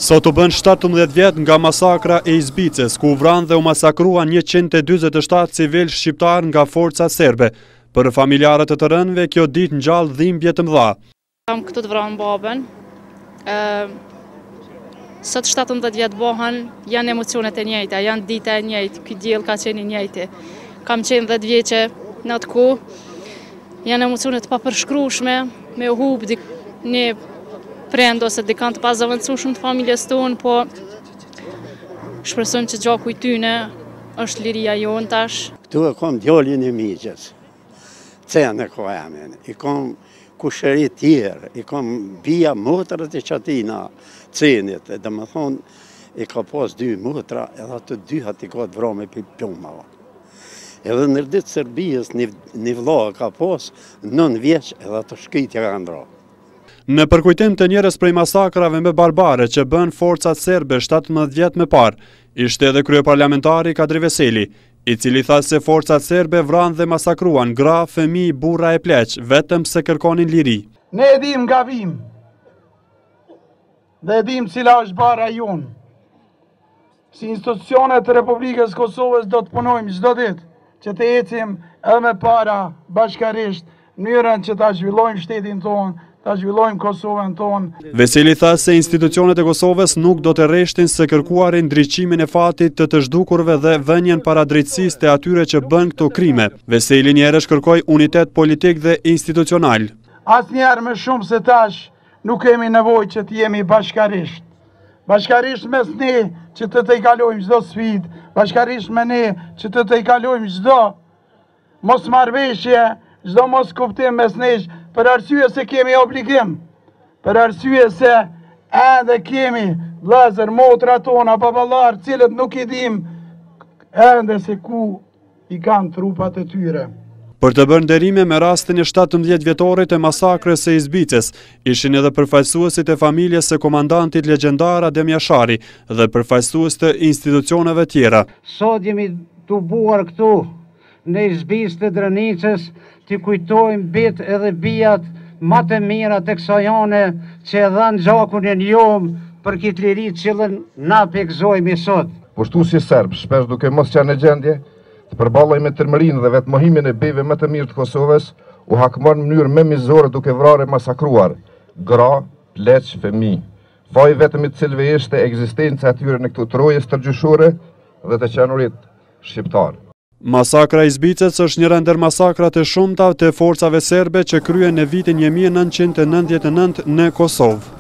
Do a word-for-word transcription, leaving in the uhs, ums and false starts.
Sot u bën shtatëmbëdhjetë vjet nga masakra e Izbicës, ku u vranë dhe u masakruan njëqind e dyzet e shtatë civil shqiptar nga forca serbe. Për familjarët e të rënëve, kjo ditë ngjall dhimbje të mëdha. Kam këtu të vranë babën. Sot shtatëmbëdhjetë vjet bëhen, janë emocionet e njëjta, janë dita e njëjtë, ky diell ka qenë i njëjti. Kam qenë dhjetë vjeçe në atë ku. Janë emocionet të papërshkrueshme, me u hub një prend ose dikant të pazaventësueshëm të familjes tonë, po shpresojmë që gjaku i tyne është liria jonë tash. Këtu e kom djallin e miqës, cene ko emin, i kom kushërit tjerë, i kom bia motrët e qatina cenit, dhe më thonë, i ka pas dy motra, edhe të dy hati ka të vrame për pjomava. Edhe nërdit Serbijës një vlla ka pas nën vjeç edhe të shkritja ka ndra. Në përkujtim të njerëz prej masakrave me barbare që bën forcat serbe shtatëmbëdhjetë vjet më parë, ishte edhe kryeparlamentari Kadri Veseli, i cili tha se forcat serbe vranë dhe masakruan gra, fëmijë, burra e pleq, vetëm se kërkonin liri. Ne e dim gabim, dhe e dim cila është bara jonë. Si institucionet të Republikës Kosovës do të punojmë çdo ditë që të ecim edhe me para bashkarisht mënyrën që ta zhvillojmë shtetin tonë, ta zhvillojmë Kosovën tonë. Veseli tha se institucionet e Kosovës nuk do të rreshtin se kërkuarin ndriqimin e fatit të të zhdukurve dhe vënien para drejtësisë të atyre që bën këto krime. Veseli njerësh kërkoi unitet politik dhe institucional. Asnjëherë më shumë se tash nuk kemi nevojë që të jemi bashkarisht. Bashkarisht mes ne që të të i kalojmë çdo sfidë, bashkarisht me ne që të të i kalojmë çdo mos marrëveshje, çdo mos kuptim mes nesh, për arsye se kemi obligim, për arsye se edhe kemi vëllezër, motra tona, baballar, cilët nuk i dim ende se ku i kanë trupat e tyre. Për të bërë nderime me rastin e shtatëmbëdhjetë vjetorit e masakrës së Izbicës, ishin edhe përfaqësuesit e familjes së komandantit legjendar Adem Jashari dhe përfaqësues të institucioneve tjera. Sot jemi të buar këtu në Izbicë të Drenicës, të kujtojmë bit edhe bijat më të mira të kësaj jone që e dhanë gjakun e njom për këtë liri cilën na pikzojmë sot. Pushtuesi serb, shpesh duke mos qenë në gjendje të përballej me tërmërinë dhe vetmohimin e bijve më të mirë të Kosovës, u hakmon në mënyrë më mizore duke vrarë e masakruar gra, pleq, fëmijë. Faji vetëm i të cilëve ishte ekzistenca e tyre në këto trojes tërgjyshore dhe të qenurit shqiptar. Masakra e Izbicës është njëra ndër masakrat e shumta të forcave serbe që kryen në vitin një mijë e nëntëqind e nëntëdhjetë e nëntë në Kosovë.